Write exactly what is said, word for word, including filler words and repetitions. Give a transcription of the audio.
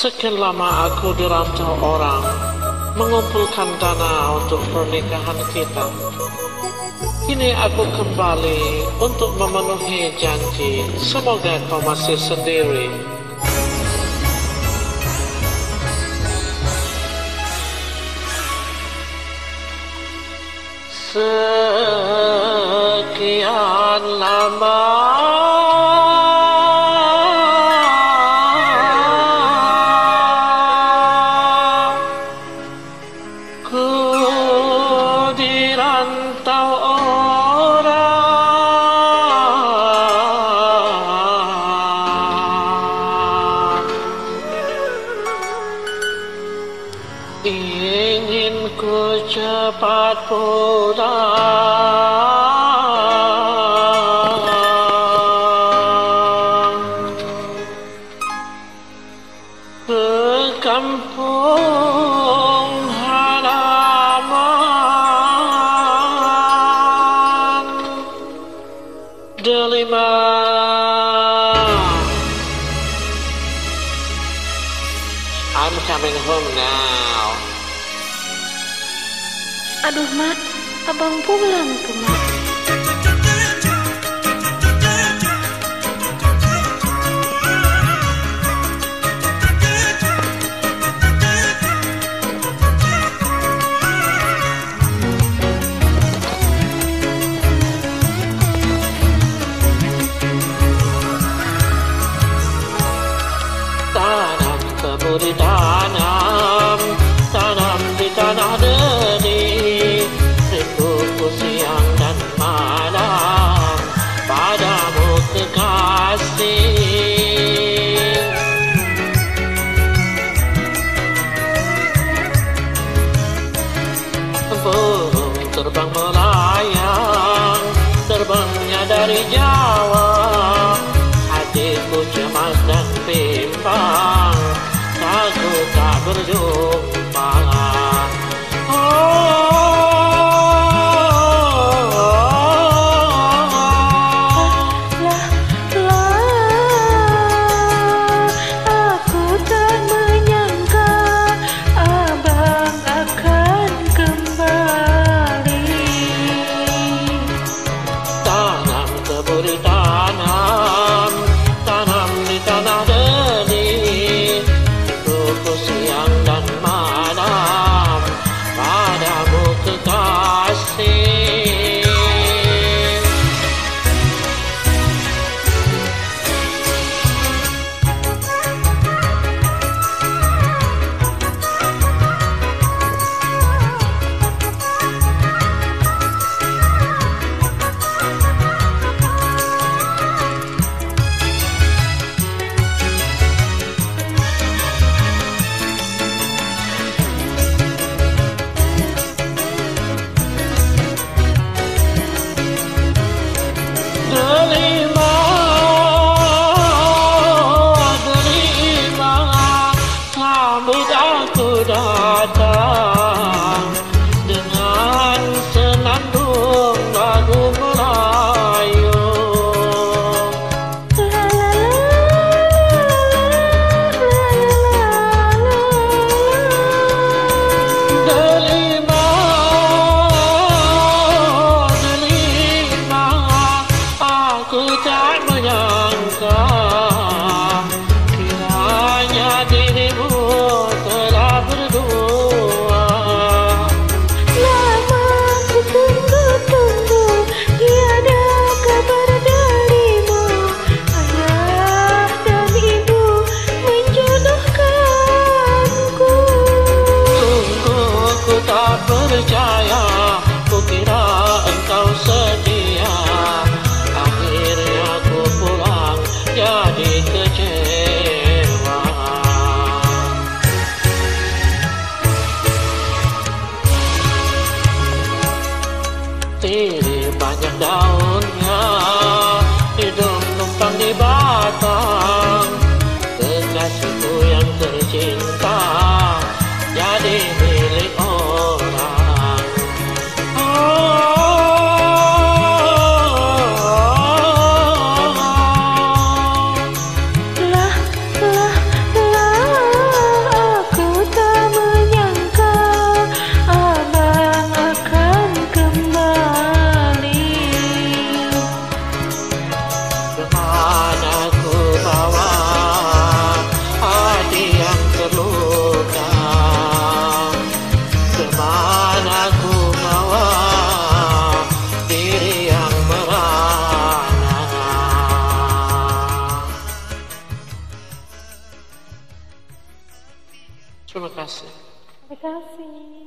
Sekian lama aku dirantau orang, mengumpulkan dana untuk pernikahan kita. Kini aku kembali untuk memenuhi janji. Semoga kau masih sendiri. Sekian lama dirantau orang, ingin ku cepat pulang ke kampung halaman delima. I'm coming home now. Aduh, Mak, abang pulang tuh, Mak. Tanam tebu ditanam, tanam di tanah deni, rinduku siang dan malam padamu kekasih. Burung terbang melayang, terbangnya dari Jawa, hatiku cemas dan bimbang, takut tak berjumpa. Tanam, tanam di tanah deni, rinduku siang dan malam Terima kasih. Terima kasih.